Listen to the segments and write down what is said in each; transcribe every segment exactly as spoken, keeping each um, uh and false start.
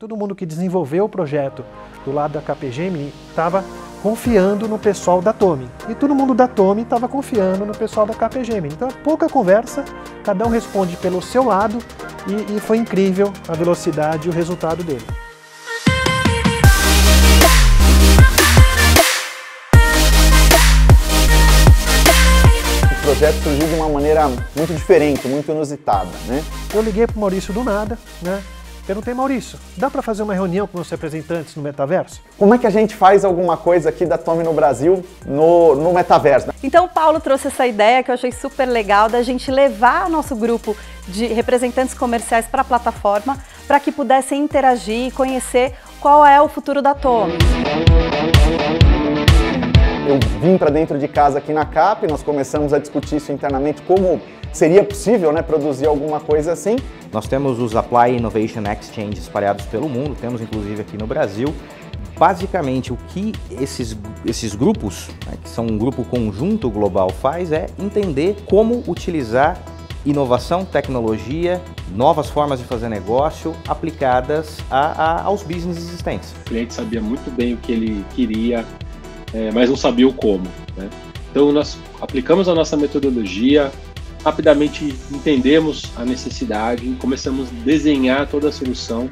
todo mundo que desenvolveu o projeto do lado da Capgemini estava confiando no pessoal da Tomy. E todo mundo da Tomy estava confiando no pessoal da Capgemini. Então, pouca conversa, cada um responde pelo seu lado e, e foi incrível a velocidade e o resultado dele. O projeto surgiu de uma maneira muito diferente, muito inusitada, né? Eu liguei para o Maurício do nada, né? Perguntei, Maurício, dá para fazer uma reunião com os representantes no metaverso? Como é que a gente faz alguma coisa aqui da Tomy no Brasil no, no metaverso? Então o Paulo trouxe essa ideia que eu achei super legal da gente levar nosso grupo de representantes comerciais para a plataforma para que pudessem interagir e conhecer qual é o futuro da Tomy. Eu vim para dentro de casa aqui na Cap, nós começamos a discutir isso internamente, como seria possível, né, produzir alguma coisa assim. Nós temos os Apply Innovation Exchange espalhados pelo mundo, temos inclusive aqui no Brasil. Basicamente, o que esses, esses grupos, né, que são um grupo conjunto global, faz é entender como utilizar inovação, tecnologia, novas formas de fazer negócio aplicadas a, a, aos business existentes. O cliente sabia muito bem o que ele queria, é, mas não sabia o como, né? Então nós aplicamos a nossa metodologia, rapidamente entendemos a necessidade e começamos a desenhar toda a solução.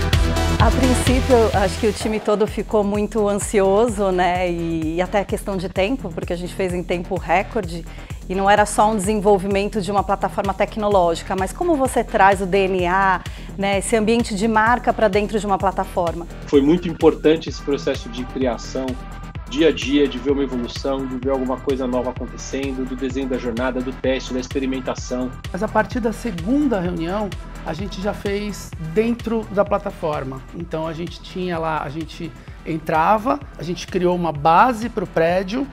A princípio, acho que o time todo ficou muito ansioso, né? E, e até a questão de tempo, porque a gente fez em tempo recorde. E não era só um desenvolvimento de uma plataforma tecnológica, mas como você traz o D N A, né, esse ambiente de marca para dentro de uma plataforma? Foi muito importante esse processo de criação, dia a dia, de ver uma evolução, de ver alguma coisa nova acontecendo, do desenho da jornada, do teste, da experimentação. Mas a partir da segunda reunião, a gente já fez dentro da plataforma. Então a gente tinha lá, a gente entrava, a gente criou uma base para o prédio,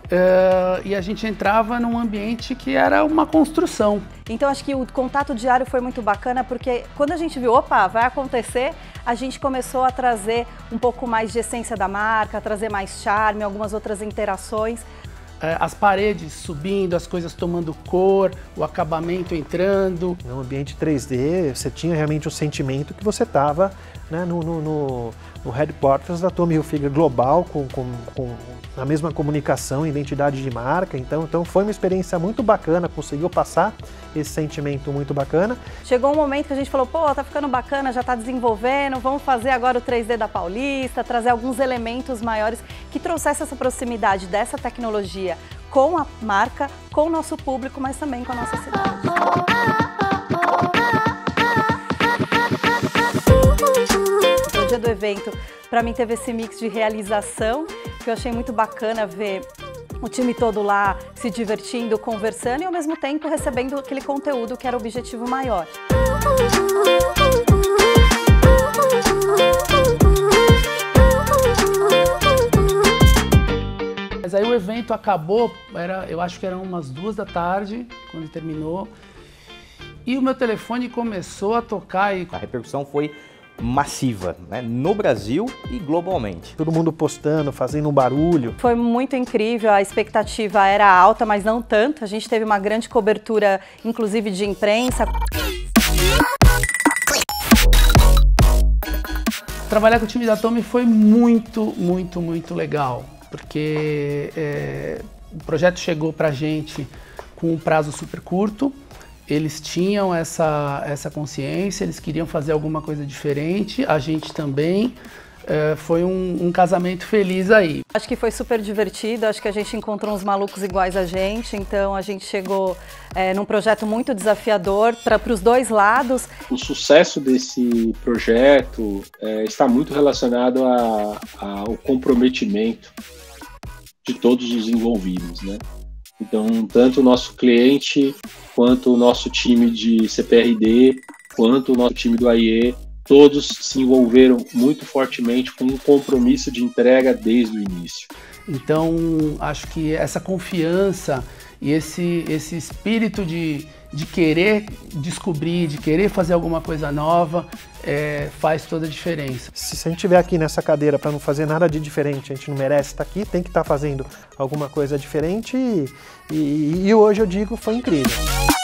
Uh, e a gente entrava num ambiente que era uma construção. Então acho que o contato diário foi muito bacana, porque quando a gente viu, opa, vai acontecer, a gente começou a trazer um pouco mais de essência da marca, a trazer mais charme, algumas outras interações. Uh, as paredes subindo, as coisas tomando cor, o acabamento entrando. No ambiente três D, você tinha realmente o sentimento que você estava, né, no, no, no, no headquarters da Tommy Hilfiger Global, com, com, com a mesma comunicação, identidade de marca. Então, então foi uma experiência muito bacana, conseguiu passar esse sentimento muito bacana. Chegou um momento que a gente falou, pô, tá ficando bacana, já tá desenvolvendo, vamos fazer agora o três D da Paulista, trazer alguns elementos maiores que trouxessem essa proximidade dessa tecnologia com a marca, com o nosso público, mas também com a nossa cidade. No dia do evento, para mim teve esse mix de realização, que eu achei muito bacana ver o time todo lá se divertindo, conversando e ao mesmo tempo recebendo aquele conteúdo que era o objetivo maior. Mas aí o evento acabou, era, eu acho que eram umas duas da tarde, quando terminou, e o meu telefone começou a tocar e... A repercussão foi massiva, né, no Brasil e globalmente. Todo mundo postando, fazendo um barulho. Foi muito incrível, a expectativa era alta, mas não tanto. A gente teve uma grande cobertura, inclusive de imprensa. Trabalhar com o time da Tomy foi muito, muito, muito legal, porque é, o projeto chegou pra gente com um prazo super curto. Eles tinham essa, essa consciência, eles queriam fazer alguma coisa diferente, a gente também. É, foi um, um casamento feliz aí. Acho que foi super divertido, acho que a gente encontrou uns malucos iguais a gente, então a gente chegou é, num projeto muito desafiador para os dois lados. O sucesso desse projeto é, está muito relacionado a, a, ao comprometimento de todos os envolvidos, né? Então, tanto o nosso cliente, quanto o nosso time de C P R D, quanto o nosso time do A I E, todos se envolveram muito fortemente com um compromisso de entrega desde o início. Então, acho que essa confiança e esse, esse espírito de, de querer descobrir, de querer fazer alguma coisa nova, é, faz toda a diferença. Se, se a gente estiver aqui nessa cadeira para não fazer nada de diferente, a gente não merece estar aqui, tem que estar fazendo alguma coisa diferente e, e, e hoje eu digo foi incrível.